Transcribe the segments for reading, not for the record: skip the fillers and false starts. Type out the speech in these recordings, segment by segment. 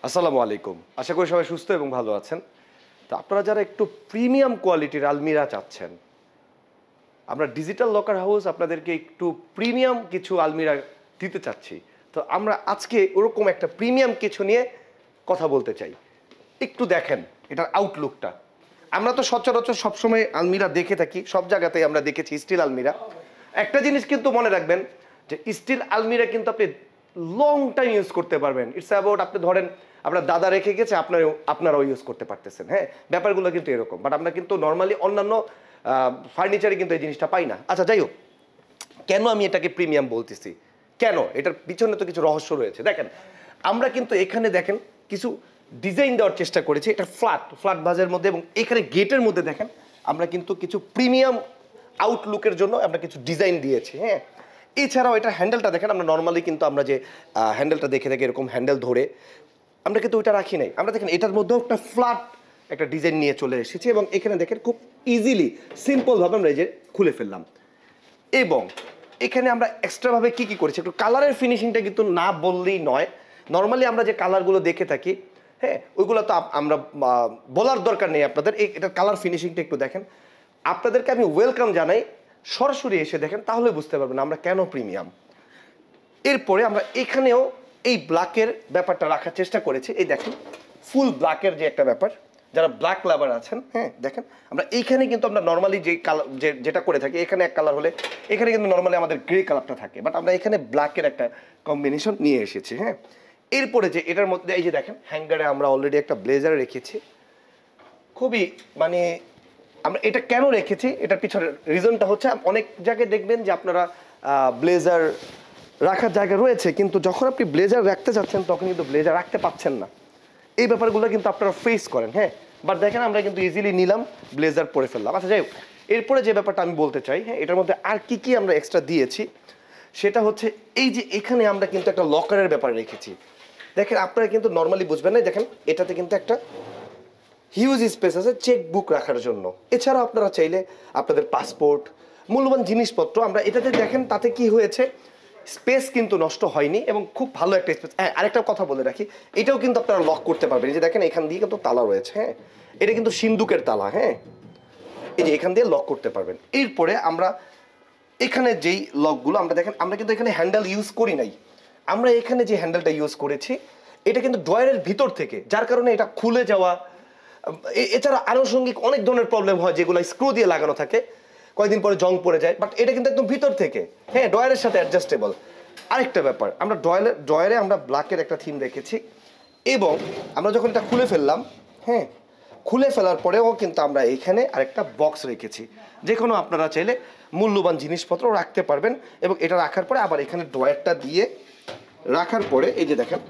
আসসালামু আলাইকুম। আশা করি সবাই সুস্থ এবং ভালো আছেন। তো আপনারা যারা একটু প্রিমিয়াম কোয়ালিটির আলমিরা চাচ্ছেন, আমরা ডিজিটাল লকার হাউস আপনাদেরকে একটু প্রিমিয়াম কিছু আলমিরা দিতে চাচ্ছি। তো আমরা আজকে ওরকম একটা প্রিমিয়াম কিছু নিয়ে কথা বলতে চাই। একটু দেখেন এটার আউটলুকটা। আমরা তো সচরাচর সবসময় আলমিরা দেখে থাকি, সব জায়গাতেই আমরা দেখেছি স্টিল আলমিরা। একটা জিনিস কিন্তু মনে রাখবেন যে স্টিল আলমিরা কিন্তু আপনি লং টাইম ইউজ করতে পারবেন। ইটস অ্যাবাউট আপনি ধরেন আপনার দাদা রেখে গেছে, আপনারাও ইউজ করতে পারতেছেন। হ্যাঁ, ব্যাপারগুলো কিন্তু এরকম। বাট আমরা কিন্তু নর্মালি অন্যান্য ফার্নিচারে কিন্তু এই জিনিসটা পাই না। আচ্ছা, যাই হোক, কেন আমি এটাকে প্রিমিয়াম বলতেছি, কেন এটার পিছনে তো কিছু রহস্য রয়েছে। দেখেন, আমরা কিন্তু এখানে দেখেন কিছু ডিজাইন দেওয়ার চেষ্টা করেছি। এটা ফ্ল্যাট ভাজের মধ্যে, এবং এখানে গেটের মধ্যে দেখেন আমরা কিন্তু কিছু প্রিমিয়াম আউটলুকের জন্য আমরা কিছু ডিজাইন দিয়েছি। হ্যাঁ, এছাড়াও এটা হ্যান্ডেলটা দেখেন, আমরা নর্মালি কিন্তু আমরা যে হ্যান্ডেলটা দেখে থাকি এরকম হ্যান্ডেল ধরে, আমরা কিন্তু ওইটা রাখি নাই। আমরা দেখেন এটার মধ্যেও একটা ফ্ল্যাট একটা ডিজাইন নিয়ে চলে এসেছি, এবং এখানে দেখেন খুব ইজিলি সিম্পলভাবে আমরা এই যে খুলে ফেললাম। এবং এখানে আমরা এক্সট্রাভাবে কী কী করেছি, একটু কালারের ফিনিশিংটা কিন্তু না বললেই নয়। নর্মালি আমরা যে কালারগুলো দেখে থাকি, হ্যাঁ, ওইগুলো তো আমরা বলার দরকার নেই আপনাদের। এটার কালার ফিনিশিংটা একটু দেখেন। আপনাদেরকে আমি ওয়েলকাম জানাই, সরাসরি এসে দেখেন, তাহলে বুঝতে পারবেন আমরা কেন প্রিমিয়াম। এরপরে আমরা এখানেও এই ব্ল্যাকের ব্যাপারটা রাখার চেষ্টা করেছি। এই দেখেন ফুল ব্ল্যাকের যে একটা ব্যাপার, যারা ব্ল্যাক লাভার আছেন, হ্যাঁ, দেখেন আমরা এইখানে কিন্তু আমরা নর্মালি যে কালার যেটা করে থাকি, এখানে এক কালার হলে এখানে কিন্তু নর্মালি আমাদের গ্রে কালারটা থাকে, বাট আমরা এখানে ব্ল্যাকের একটা কম্বিনেশন নিয়ে এসেছি। হ্যাঁ, এরপরে যে এটার মধ্যে এই যে দেখেন হ্যাঙ্গারে আমরা অলরেডি একটা ব্লেজার রেখেছি। খুবই মানে আমরা এটা কেন রেখেছি, এটার পিছনে রিজনটা হচ্ছে, অনেক জায়গায় দেখবেন যে আপনারা ব্লেজার রাখার জায়গা রয়েছে, কিন্তু যখন আপনি ব্লেজার রাখতে চাচ্ছেন তখন কিন্তু ব্লেজার রাখতে পাচ্ছেন না। এই ব্যাপারগুলো কিন্তু আপনারা ফেস করেন। হ্যাঁ, বাট দেখেন আমরা কিন্তু ইজিলি নিলাম, ব্লেজার পরে ফেললাম। আচ্ছা, যাই হোক, এরপরে যে ব্যাপারটা আমি বলতে চাই, হ্যাঁ, এটার মধ্যে আর কি কি আমরা এক্সট্রা দিয়েছি সেটা হচ্ছে এই যে এখানে আমরা কিন্তু একটা লকারের ব্যাপার রেখেছি। দেখেন আপনারা কিন্তু নর্মালি বুঝবেন না, দেখেন এটাতে কিন্তু একটা হিউজ স্পেস আছে চেক বুক রাখার জন্য। এছাড়া আপনারা চাইলে আপনাদের পাসপোর্ট, মূল্যবান জিনিসপত্র, আমরা এটাতে দেখেন তাতে কি হয়েছে, স্পেস কিন্তু নষ্ট হয়নি এবং খুব ভালো একটা স্পেস। হ্যাঁ, আরেকটা কথা বলে রাখি, এটাও কিন্তু আপনারা লক করতে পারবেন। এই যে দেখেন এখান দিয়ে কিন্তু তালা রয়েছে। হ্যাঁ, এটা কিন্তু সিন্দুকের তালা। হ্যাঁ, এই যে এখান দিয়ে লক করতে পারবেন। এরপরে আমরা এখানে যেই লকগুলো আমরা দেখেন, আমরা কিন্তু এখানে হ্যান্ডেল ইউজ করি নাই। আমরা এখানে যে হ্যান্ডেলটা ইউজ করেছি এটা কিন্তু ড্রয়ারের ভিতর থেকে, যার কারণে এটা খুলে যাওয়া, এছাড়া আনুষঙ্গিক অনেক ধরনের প্রবলেম হয় যেগুলো স্ক্রু দিয়ে লাগানো থাকে, কয়েকদিন পরে জং পড়ে যায়। বাট এটা কিন্তু একদম ভিতর থেকে, হ্যাঁ, ড্রয়ারের সাথে অ্যাডজাস্টেবল। আরেকটা ব্যাপার, আমরা ড্রয়ারে আমরা ব্ল্যাকের একটা থিম রেখেছি, এবং আমরা যখন এটা খুলে ফেললাম, হ্যাঁ, খুলে ফেলার পরেও কিন্তু আমরা এখানে আরেকটা বক্স রেখেছি, যে কোনো আপনারা চাইলে মূল্যবান জিনিসপত্র রাখতে পারবেন। এবং এটা রাখার পরে আবার এখানে ড্রয়ারটা দিয়ে রাখার পরে এই যে দেখেন,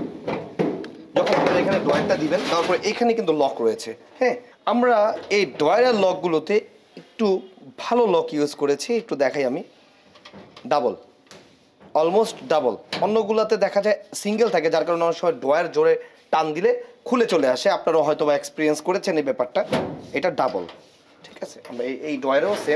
যখন আপনারা এখানে ড্রয়ারটা দিবেন তারপরে এখানে কিন্তু লক রয়েছে। হ্যাঁ, আমরা এই ড্রয়ারের লকগুলোতে একটু ভালো লক ইউজ করেছি। একটু দেখাই আমি, ডাবল, অলমোস্ট ডাবল। অন্যগুলোতে দেখা যায় সিঙ্গেল থাকে, যার কারণে অনেক সময় ড্রয়ার জোরে টান দিলে খুলে চলে আসে। আপনারাও হয়তো বা এক্সপিরিয়েন্স করেছেন এই ব্যাপারটা। এটা ডাবল, ঠিক আছে। আমরা এই ড্রয়ারেও সেম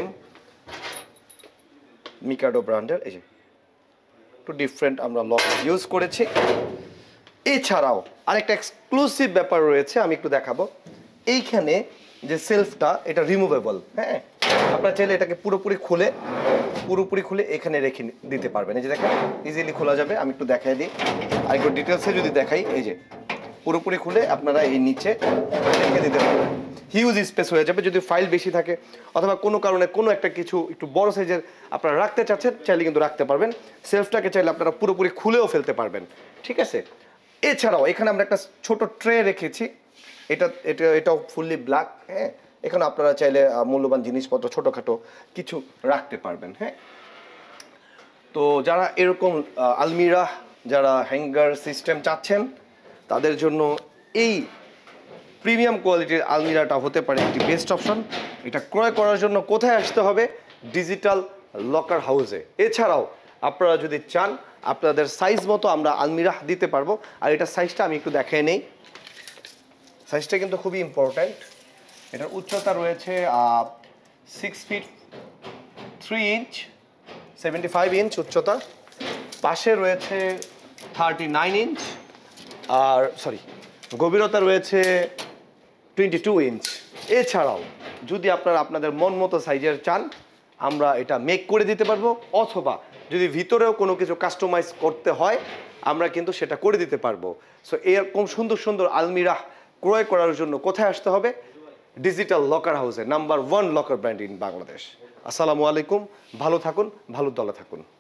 মিকাডো ব্র্যান্ডের এই যে একটু ডিফারেন্ট আমরা লক ইউজ করেছি। এছাড়াও আরেকটা এক্সক্লুসিভ ব্যাপার রয়েছে, আমি একটু দেখাবো। এইখানে যে সেলফটা, এটা রিমুভেবল। হ্যাঁ, আপনারা চাইলে এটাকে পুরোপুরি খুলে এখানে রেখে দিতে পারবেন। এই যে দেখেন ইজিলি খোলা যাবে। আমি একটু দেখাই দিই, আর একটু ডিটেলসে যদি দেখাই, এই যে পুরোপুরি খুলে আপনারা এই নিচে রেখে দিতে পারবেন। হিউজ স্পেস হয়ে যাবে। যদি ফাইল বেশি থাকে অথবা কোনো কারণে কোনো একটা কিছু একটু বড় সাইজের আপনারা রাখতে চাচ্ছেন, চাইলে কিন্তু রাখতে পারবেন। সেলফটাকে চাইলে আপনারা পুরোপুরি খুলেও ফেলতে পারবেন, ঠিক আছে। এছাড়াও এখানে আমরা একটা ছোট ট্রে রেখেছি, এটাও ফুললি ব্ল্যাক। হ্যাঁ, এখানে আপনারা চাইলে মূল্যবান জিনিসপত্র ছোটোখাটো কিছু রাখতে পারবেন। হ্যাঁ, তো যারা এরকম আলমিরা, যারা হ্যাঙ্গার সিস্টেম চাচ্ছেন, তাদের জন্য এই প্রিমিয়াম কোয়ালিটির আলমিরাটা হতে পারে একটি বেস্ট অপশন। এটা ক্রয় করার জন্য কোথায় আসতে হবে? ডিজিটাল লকার হাউসে। এছাড়াও আপনারা যদি চান আপনাদের সাইজ মতো আমরা আলমিরা দিতে পারবো। আর এটার সাইজটা আমি একটু দেখাই নেই। সাইজটা কিন্তু খুবই ইম্পর্ট্যান্ট। এটার উচ্চতা রয়েছে 6 ফিট 3 ইঞ্চ, 75 ইঞ্চ উচ্চতা। পাশে রয়েছে 39 ইঞ্চ, আর সরি গভীরতা রয়েছে 22 ইঞ্চ। এছাড়াও যদি আপনারা আপনাদের মন মতো সাইজের চান আমরা এটা মেক করে দিতে পারবো, অথবা যদি ভিতরেও কোনো কিছু কাস্টমাইজ করতে হয় আমরা কিন্তু সেটা করে দিতে পারবো। সো এরকম সুন্দর সুন্দর আলমিরা ক্রয় করার জন্য কোথায় আসতে হবে? ডিজিটাল লকার হাউসে, number 1 locker brand in Bangladesh. আসসালামু আলাইকুম, ভালো থাকুন, ভালো দলে থাকুন।